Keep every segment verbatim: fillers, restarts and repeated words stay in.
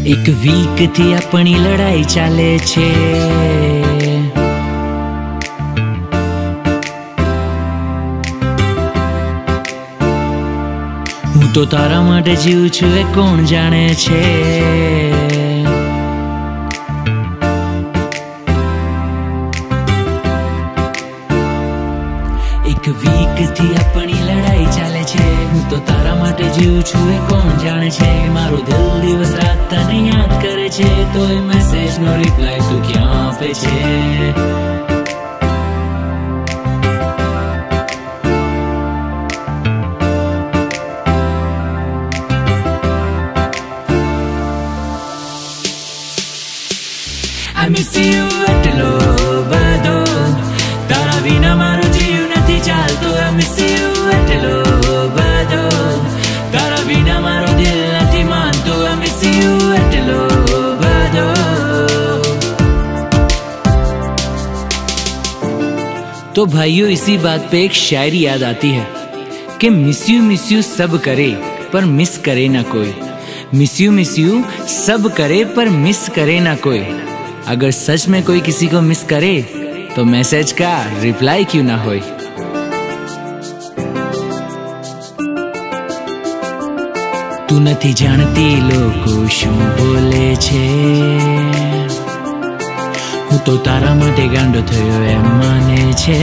एक वीक थी अपनी लड़ाई चाले छे। हूँ तो तारा माटे जीव छुं ए कोण जाणे छे। एक वीक थी अपनी लड़ाई चाले छे। हूँ तो तारा माटे जीव छुं ए कोण जाणे छे। मारो दिल दिवस रात तने याद करे छे। तो ए मैसेज नो रिप्लाई तू क्यां आपे छे। I miss you એટલો બધો તારા વિના મારો જીવ નથી ચાલતો। I miss you એટલો બધો તારા વિના મારો દિલ નથી માનતો। I miss you એટલો બધો। तो भाइयों इसी बात पे एक शायरी याद आती है कि मिस यू मिस यू सब करे पर मिस करे ना कोई। मिस यू मिस यू सब करे पर मिस करे ना कोई। अगर सच में कोई किसी को मिस करे तो मैसेज का रिप्लाई क्यों ना होए। तू नहीं जानती लोग शू बोले छे। हूँ तो तारा माटे गांडो थयो एम माने छे।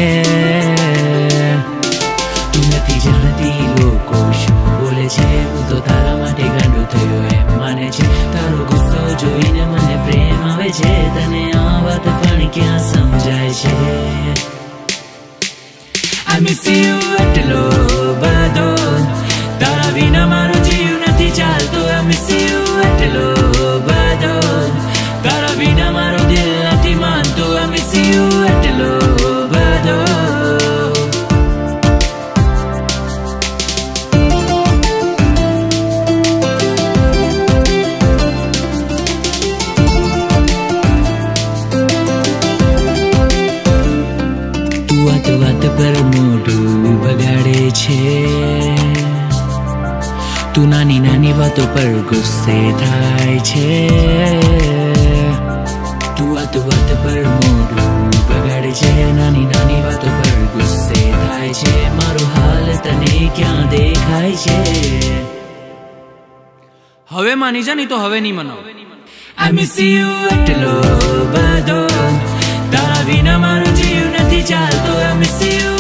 तू नहीं जानती लोग शू बोले छे। हूँ तो तारा माटे गांडो थयो एम माने छे। तारो गुस्सो जोईने मने प्रेम आवे छे। तने आ वात पण क्यां समजाय छे। I miss you એટલો બધો તારા વિના મારો જીવ નથી ચાલતો। I miss you એટલો બધો તારા વિના મારો દિલ નથી માનતો। I miss you એટલો બધો। वात वात पर मोढू बगाड़े छे। तू नानी नानी वातों पर गुस्से थाय छे। तू वात वात पर मोढू बगाड़े छे। नानी नानी वातों पर गुस्से थाय छे। मारो हाल तने क्यां देखाय छे। हवे मानी जा नहीं तो हवे नहीं मनाओ। I miss you એટલો બધો તારા વિના મારો જીવ નથી ચાલતો। I miss you